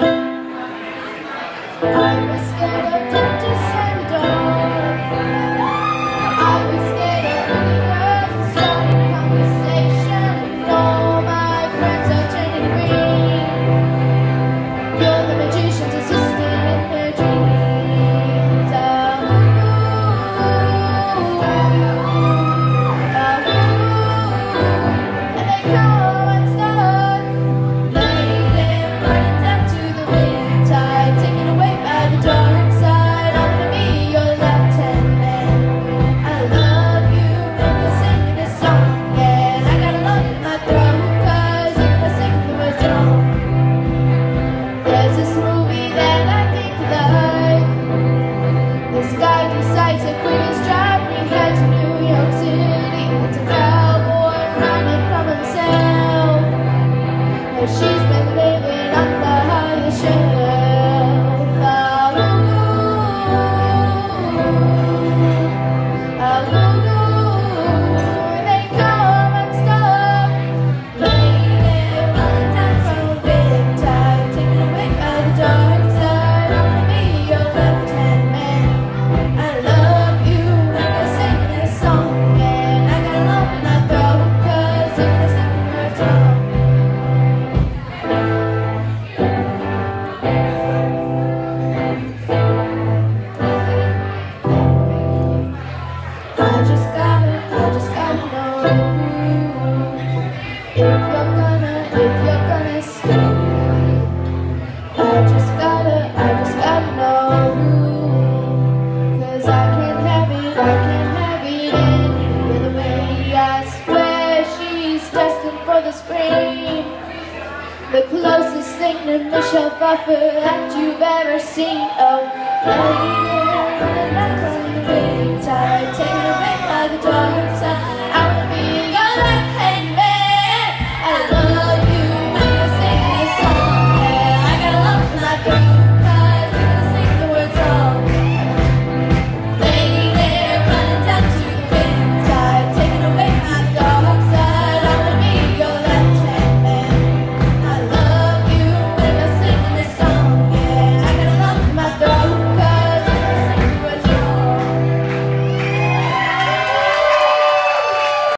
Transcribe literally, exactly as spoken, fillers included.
I was scared of dentists and the dark. I was scared of universe and starting conversation. All my friends are turning green. You're the magician's assistant in their dreams. Ah, ooh, ah, ooh. And they come unstuck, late running down to the riptide, taken away by the dark side. I'm gonna be your left-hand man. I love you when you're singing this song, and I got a lump in my throat 'cause you're gonna sing the words wrong. There's this movie that I think you like. This guy decides to quit his job and he heads to New York City. It's a cowboy running from himself, and she's been living on the highest shelf. Ah, ooh, ah, ooh. And they come unstuck, late running down from a big tide, taken away by the dark side. I'm gonna be your left-hand man. I love you when you're singing this song, and I got a lump in my throat 'cause you're gonna sing the words wrong. I just gotta, I just gotta know if you're gonna, if you're gonna stay. I just gotta, I just gotta know, 'cause I can't have it, I can't have it any other way. I swear she's destined for the screen, the closest thing to Michelle Pfeiffer that you've ever seen. Oh, lady, running out from the big tide, taken away by the dark